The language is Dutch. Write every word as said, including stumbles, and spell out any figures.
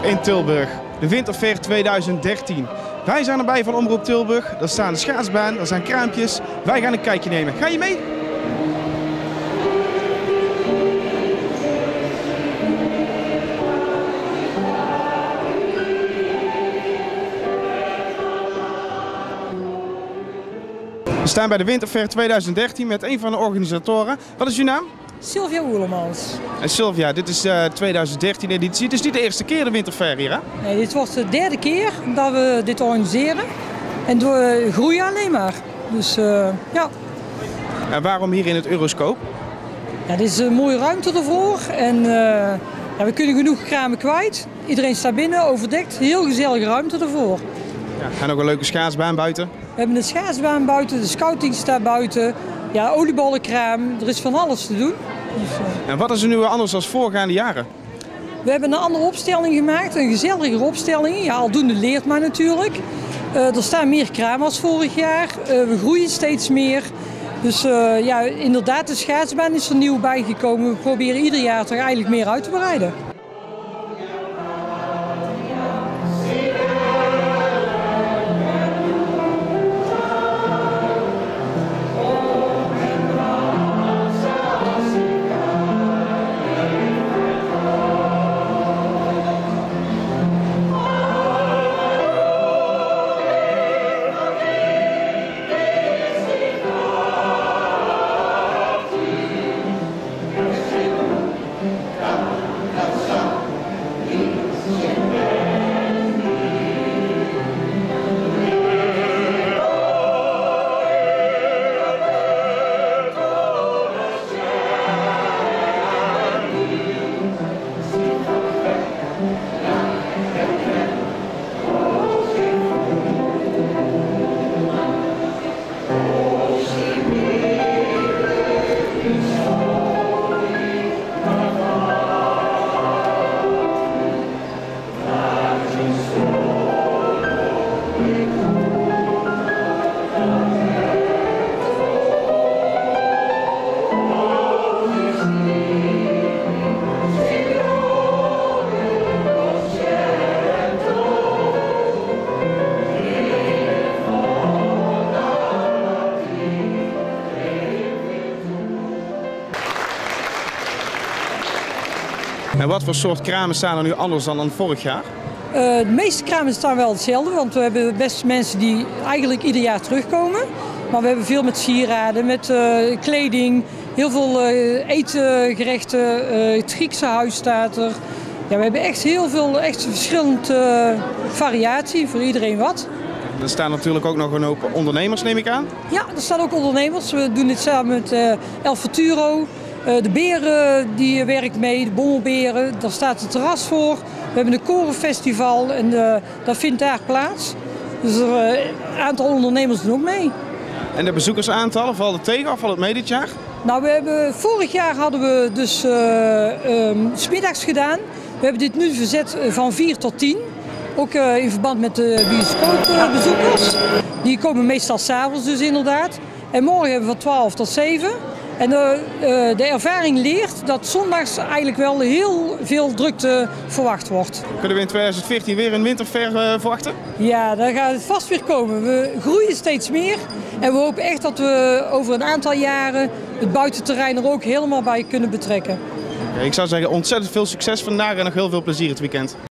in Tilburg. De Winterfair tweeduizend dertien. Wij zijn erbij van Omroep Tilburg. Daar staan de schaatsbaan, daar zijn kraampjes. Wij gaan een kijkje nemen. Ga je mee? We staan bij de Winterfair tweeduizend dertien met een van de organisatoren. Wat is uw naam? Sylvia Oerlemans. En Sylvia, dit is de tweeduizend dertien editie. Het is niet de eerste keer de Winterfair hier, hè? Nee, dit wordt de derde keer dat we dit organiseren. En we groeien alleen maar. Dus uh, ja. En waarom hier in het Euroscoop? Ja, dit is een mooie ruimte ervoor. En uh, ja, we kunnen genoeg kramen kwijt. Iedereen staat binnen, overdekt. Heel gezellige ruimte ervoor. Ja, en ook een leuke schaatsbaan buiten. We hebben een schaatsbaan buiten, de scouting staat buiten. Ja, oliebollenkraam, er is van alles te doen. Dus, uh... En wat is er nu anders dan voorgaande jaren? We hebben een andere opstelling gemaakt, een gezelligere opstelling. Ja, aldoende leert maar natuurlijk. Uh, er staan meer kramen als vorig jaar. Uh, we groeien steeds meer. Dus uh, ja, inderdaad, de schaatsbaan is er nieuw bijgekomen. We proberen ieder jaar toch eigenlijk meer uit te breiden. En wat voor soort kramen staan er nu anders dan, dan vorig jaar? Uh, de meeste kramen staan wel hetzelfde, want we hebben best mensen die eigenlijk ieder jaar terugkomen. Maar we hebben veel met sieraden, met uh, kleding, heel veel uh, eetgerechten, uh, het Griekse huis staat er. Ja, we hebben echt heel veel echt verschillende uh, variatie, voor iedereen wat. Er staan natuurlijk ook nog een hoop ondernemers, neem ik aan? Ja, er staan ook ondernemers. We doen dit samen met uh, El Futuro. Uh, de beren die werkt mee, de bommelberen, daar staat het terras voor. We hebben een korenfestival en uh, dat vindt daar plaats. Dus er, uh, een aantal ondernemers doen ook mee. En de bezoekersaantallen, valt het tegen of valt het mee dit jaar? Nou, we hebben, vorig jaar hadden we dus uh, um, 's middags gedaan. We hebben dit nu verzet van vier tot tien. Ook uh, in verband met de bioscoopbezoekers. Die komen meestal 's avonds dus inderdaad. En morgen hebben we van twaalf tot zeven. En de, uh, de ervaring leert dat zondags eigenlijk wel heel veel drukte verwacht wordt. Kunnen we in tweeduizend veertien weer een Winterfair uh, verwachten? Ja, daar gaat het vast weer komen. We groeien steeds meer en we hopen echt dat we over een aantal jaren het buitenterrein er ook helemaal bij kunnen betrekken. Okay, ik zou zeggen ontzettend veel succes vandaag en nog heel veel plezier het weekend.